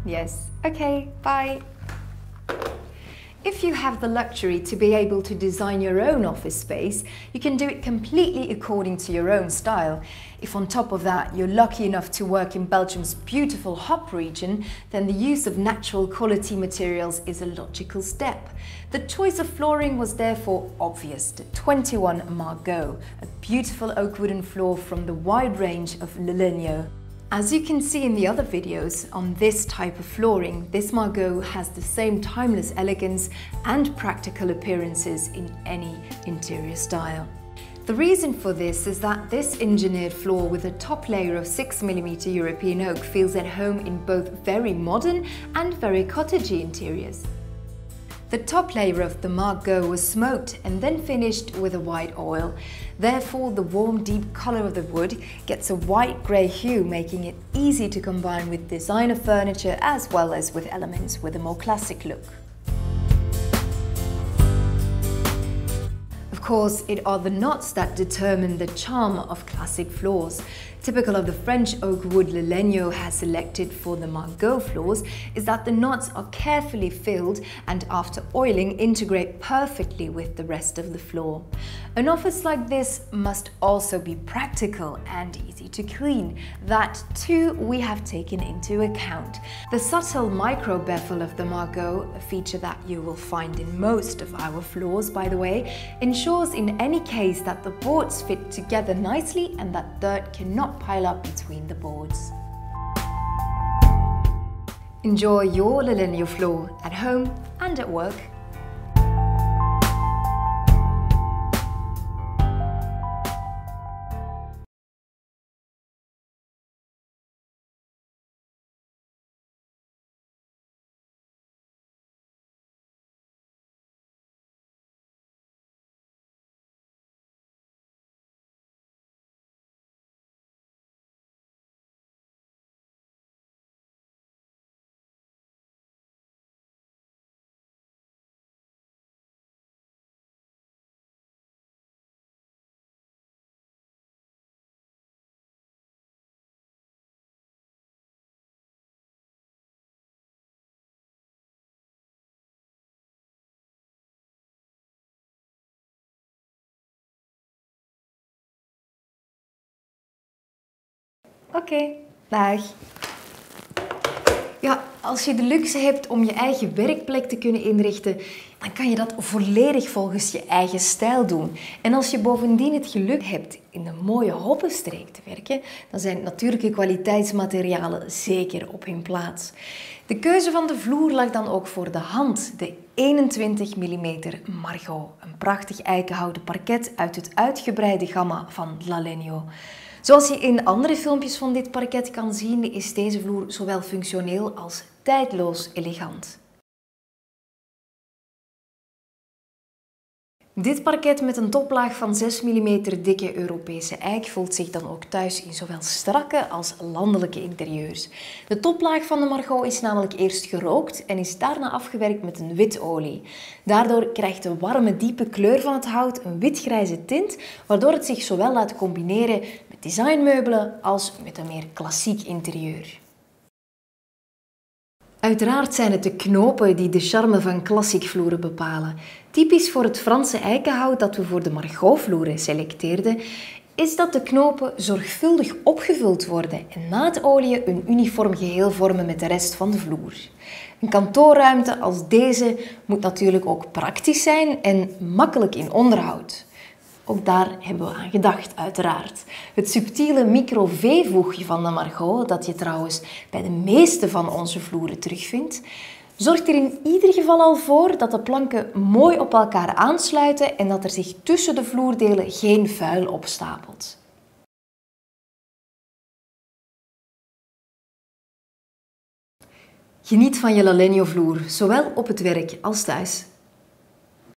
Yes. Okay, bye. If you have the luxury to be able to design your own office space, you can do it completely according to your own style. If on top of that you're lucky enough to work in Belgium's beautiful Hop region, then the use of natural quality materials is a logical step. The choice of flooring was therefore obvious: the 21 Margaux, a beautiful oak wooden floor from the wide range of Lalegno. As you can see in the other videos, on this type of flooring, this Margaux has the same timeless elegance and practical appearances in any interior style. The reason for this is that this engineered floor with a top layer of 6mm European oak feels at home in both very modern and very cottagey interiors. The top layer of the Margaux was smoked and then finished with a white oil. Therefore, the warm, deep color of the wood gets a white-grey hue, making it easy to combine with designer furniture as well as with elements with a more classic look. Of course, it are the knots that determine the charm of classic floors. Typical of the French oak wood Lalegno has selected for the Margaux floors is that the knots are carefully filled and after oiling integrate perfectly with the rest of the floor. An office like this must also be practical and easy to clean. That too we have taken into account. The subtle micro bevel of the Margaux, a feature that you will find in most of our floors by the way, ensures in any case that the boards fit together nicely and that dirt cannot pile up between the boards. Enjoy your Lalegno floor at home and at work. Oké, dag. Ja, als je de luxe hebt om je eigen werkplek te kunnen inrichten, dan kan je dat volledig volgens je eigen stijl doen. En als je bovendien het geluk hebt in een mooie hoppenstreek te werken, dan zijn natuurlijke kwaliteitsmaterialen zeker op hun plaats. De keuze van de vloer lag dan ook voor de hand. De 21mm Margaux, een prachtig eikenhouten parket uit het uitgebreide gamma van Lalegno. Zoals je in andere filmpjes van dit parket kan zien, is deze vloer zowel functioneel als tijdloos elegant. Dit parket met een toplaag van 6mm dikke Europese eik voelt zich dan ook thuis in zowel strakke als landelijke interieurs. De toplaag van de Margaux is namelijk eerst gerookt en is daarna afgewerkt met een witolie. Daardoor krijgt de warme, diepe kleur van het hout een witgrijze tint, waardoor het zich zowel laat combineren met designmeubelen als met een meer klassiek interieur. Uiteraard zijn het de knopen die de charme van classic vloeren bepalen. Typisch voor het Franse eikenhout dat we voor de Margaux vloeren selecteerden, is dat de knopen zorgvuldig opgevuld worden en na het oliën een uniform geheel vormen met de rest van de vloer. Een kantoorruimte als deze moet natuurlijk ook praktisch zijn en makkelijk in onderhoud. Ook daar hebben we aan gedacht, uiteraard. Het subtiele micro-V-voegje van de Margaux, dat je trouwens bij de meeste van onze vloeren terugvindt, zorgt er in ieder geval al voor dat de planken mooi op elkaar aansluiten en dat er zich tussen de vloerdelen geen vuil opstapelt. Geniet van je Lalegno vloer, zowel op het werk als thuis.